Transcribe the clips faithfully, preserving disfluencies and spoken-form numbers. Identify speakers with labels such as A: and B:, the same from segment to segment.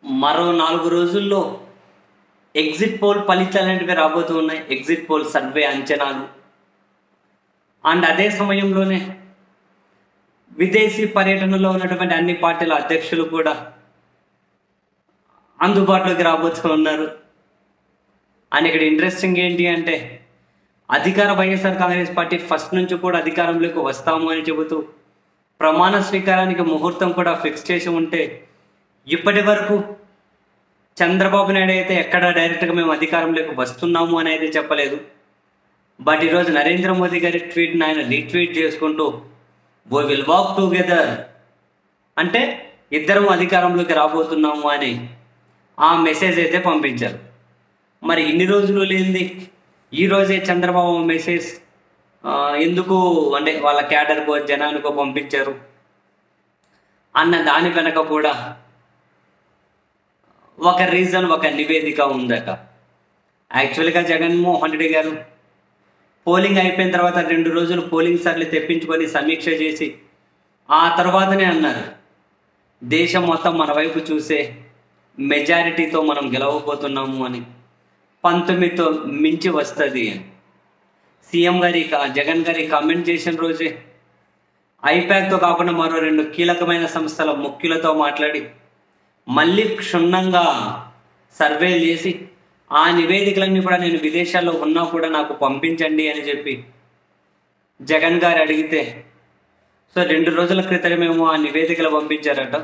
A: మరో నాలుగు రోజుల్లో ఎగ్జిట్ పోల్ ఫలితాలు అనేటివి రాబోతూ ఉన్నాయి. ఎగ్జిట్ పోల్ సర్వే అంచనాలు. అండ్ అదే సమయంలోనే విదేశీ పర్యటనలో ఉన్నటువంటి అన్ని పార్టీల అధ్యక్షులు కూడా అందుబాటులోకి రాబోతూ ఉన్నారు. అండ్ ఇక్కడ ఇంట్రెస్టింగ్ ఏంటి అంటే, అధికార వైఎస్ఆర్ కాంగ్రెస్ పార్టీ ఫస్ట్ నుంచి కూడా అధికారంలోకి వస్తాము అని చెబుతూ ప్రమాణ స్వీకారానికి ముహూర్తం కూడా ఫిక్స్ చేసి ఉంటే, ఇప్పటి వరకు చంద్రబాబు నాయుడు అయితే ఎక్కడ డైరెక్ట్గా మేము అధికారంలోకి వస్తున్నాము అని అయితే చెప్పలేదు. బట్ ఈరోజు నరేంద్ర మోదీ గారి ట్వీట్ని ఆయన రీట్వీట్ చేసుకుంటూ వీ విల్ వాక్ టుగెదర్ అంటే ఇద్దరం అధికారంలోకి రాబోతున్నాము అని ఆ మెసేజ్ అయితే పంపించారు. మరి ఇన్ని రోజులు లేనిది ఈరోజే చంద్రబాబు మెసేజ్ ఎందుకు అంటే వాళ్ళ క్యాడర్కో జనానికో పంపించారు అన్న దాని వెనక కూడా ఒక రీజన్, ఒక నివేదిక ఉందట. యాక్చువల్గా జగన్మోహన్ రెడ్డి గారు పోలింగ్ అయిపోయిన తర్వాత రెండు రోజులు పోలింగ్ సర్లు తెప్పించుకొని సమీక్ష చేసి ఆ తర్వాతనే అన్నారు, దేశం మొత్తం మన వైపు చూసే మెజారిటీతో మనం గెలవబోతున్నాము అని, పంతొమ్మిదితో మించి వస్తుంది అని సీఎం గారి జగన్ గారి కామెంట్ చేసిన రోజే ఐపాక్తో కాకుండా మరో రెండు కీలకమైన సంస్థల ముఖ్యులతో మాట్లాడి మళ్ళీ క్షుణ్ణంగా సర్వేలు చేసి ఆ నివేదికలన్నీ కూడా నేను విదేశాల్లో ఉన్నా కూడా నాకు పంపించండి అని చెప్పి జగన్ గారు అడిగితే, సో రెండు రోజుల క్రితమేమో ఆ నివేదికలు పంపించారట.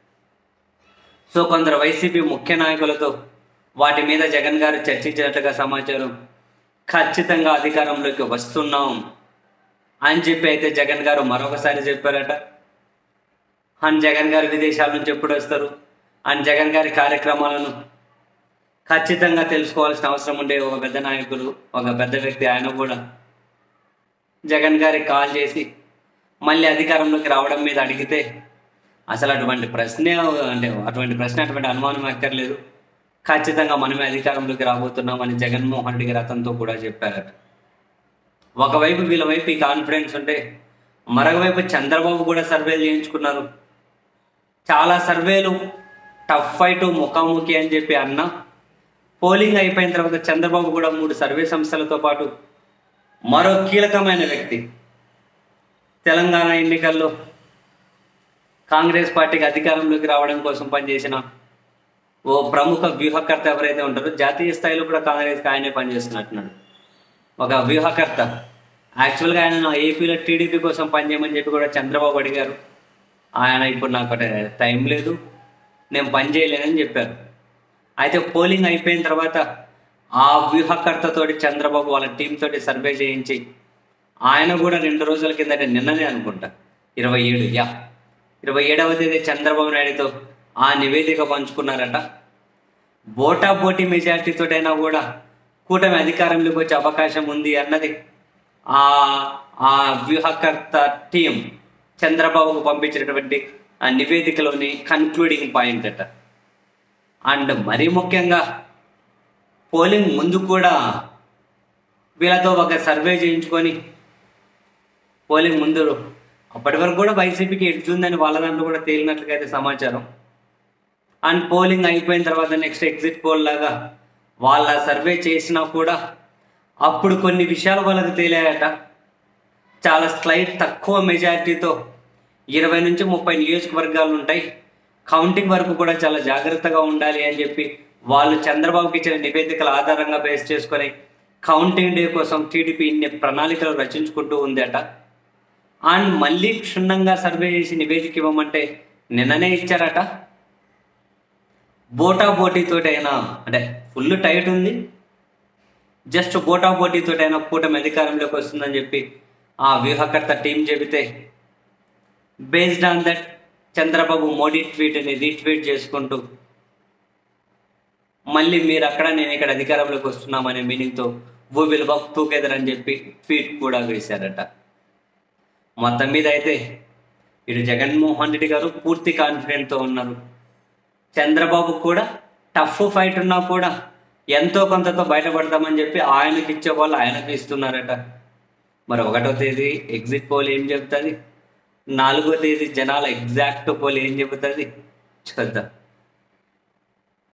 A: సో కొందరు వైసీపీ ముఖ్య నాయకులతో వాటి మీద జగన్ గారు చర్చించినట్టుగా సమాచారం. ఖచ్చితంగా అధికారంలోకి వస్తున్నాం అని చెప్పి అయితే జగన్ గారు మరొకసారి చెప్పారట. అండ్ జగన్ గారు విదేశాల నుంచి ఎప్పుడు వస్తారు అండ్ జగన్ గారి కార్యక్రమాలను ఖచ్చితంగా తెలుసుకోవాల్సిన అవసరం ఉండే ఒక పెద్ద నాయకులు, ఒక పెద్ద వ్యక్తి ఆయన కూడా జగన్ గారికి కాల్ చేసి మళ్ళీ అధికారంలోకి రావడం మీద అడిగితే అసలు అటువంటి ప్రశ్నే అంటే అటువంటి ప్రశ్న అటువంటి అనుమానం ఎక్కర్లేదు, ఖచ్చితంగా మనమే అధికారంలోకి రాబోతున్నామని జగన్మోహన్ రెడ్డి గారు అతనితో కూడా చెప్పారట. ఒకవైపు వీళ్ళ వైపు ఈ కాన్ఫిడెన్స్ ఉంటే మరొకవైపు చంద్రబాబు కూడా సర్వేలు చేయించుకున్నారు. చాలా సర్వేలు టఫ్ ఫైట్ ముఖాముఖి అని చెప్పి అన్నా, పోలింగ్ అయిపోయిన తర్వాత చంద్రబాబు కూడా మూడు సర్వే సంస్థలతో పాటు మరో కీలకమైన వ్యక్తి, తెలంగాణ ఎన్నికల్లో కాంగ్రెస్ పార్టీకి అధికారంలోకి రావడం కోసం పనిచేసిన ఓ ప్రముఖ వ్యూహకర్త ఎవరైతే ఉంటారో, జాతీయ స్థాయిలో కూడా కాంగ్రెస్కి ఆయనే పనిచేస్తున్నట్టున్నాడు. ఒక వ్యూహకర్త. యాక్చువల్గా ఆయన ఏపీలో టీడీపీ కోసం పనిచేయమని చెప్పి కూడా చంద్రబాబు అడిగారు. ఆయన ఇప్పుడు నాకు టైం లేదు, నేను పని చేయలేనని చెప్పారు. అయితే పోలింగ్ అయిపోయిన తర్వాత ఆ వ్యూహకర్తతోటి చంద్రబాబు వాళ్ళ టీం తోటి సర్వే చేయించి ఆయన కూడా రెండు రోజుల కిందట నిన్ననే అనుకుంటా ఇరవై ఏడు యా ఇరవై ఏడవ తేదీ చంద్రబాబు నాయుడుతో ఆ నివేదిక పంచుకున్నారట. బోటా బోటీ మెజార్టీతోటైనా కూడా కూటమి అధికారంలోకి వచ్చే అవకాశం ఉంది అన్నది ఆ ఆ వ్యూహకర్త టీం చంద్రబాబుకు పంపించినటువంటి ఆ నివేదికలోని కన్క్లూడింగ్ పాయింట్ అట. అండ్ మరీ ముఖ్యంగా పోలింగ్ ముందు కూడా వీళ్ళతో ఒక సర్వే చేయించుకొని పోలింగ్ ముందు అప్పటి వరకు కూడా వైసీపీకి ఎడ్జుందని వాళ్ళ దాంట్లో కూడా తేలినట్లుగా అయితే సమాచారం. అండ్ పోలింగ్ అయిపోయిన తర్వాత నెక్స్ట్ ఎగ్జిట్ పోల్ లాగా వాళ్ళ సర్వే చేసినా కూడా అప్పుడు కొన్ని విషయాలు వాళ్ళకి తేలాయట. చాలా స్లైట్ తక్కువ మెజారిటీతో ఇరవై నుంచి ముప్పై నియోజకవర్గాలు ఉంటాయి, కౌంటింగ్ వరకు కూడా చాలా జాగ్రత్తగా ఉండాలి అని చెప్పి వాళ్ళు చంద్రబాబుకి ఇచ్చిన నివేదికల ఆధారంగా బేస్ చేసుకొని కౌంటింగ్ డే కోసం టీడీపీ ఇన్ని ప్రణాళికలు రచించుకుంటూ ఉందట. అండ్ మళ్ళీ క్షుణ్ణంగా సర్వే చేసి నివేదిక ఇవ్వమంటే నిన్ననే ఇచ్చారట. బోటా బోటీతోటైనా అంటే ఫుల్ టైట్ ఉంది, జస్ట్ బోటా బోటీతోటైనా కూటమి అధికారంలోకి వస్తుందని చెప్పి ఆ వ్యూహకర్త టీం చెబితే, based on that Chandrababu Modi ట్వీట్ని రీట్వీట్ చేసుకుంటూ మళ్ళీ మీరు అక్కడ నేను ఇక్కడ అధికారంలోకి వస్తున్నామనే మీనింగ్తో వీ విల్ వర్క్ టుగెదర్ అని చెప్పి ట్వీట్ కూడా వేశారట. మొత్తం మీద అయితే ఇటు జగన్మోహన్ రెడ్డి గారు పూర్తి కాన్ఫిడెంట్తో ఉన్నారు. చంద్రబాబు కూడా టఫ్ ఫైట్ ఉన్నా కూడా ఎంతో కొంతతో బయటపడతామని చెప్పి ఆయనకి ఇచ్చే వాళ్ళు ఆయనకి ఇస్తున్నారట. మరి ఒకటో తేదీ ఎగ్జిట్ పోల్ ఏం చెప్తుంది, నాలుగో తేదీ జనాల ఎగ్జాక్ట్ పోల్ ఏం చెబుతుంది చూద్దాం.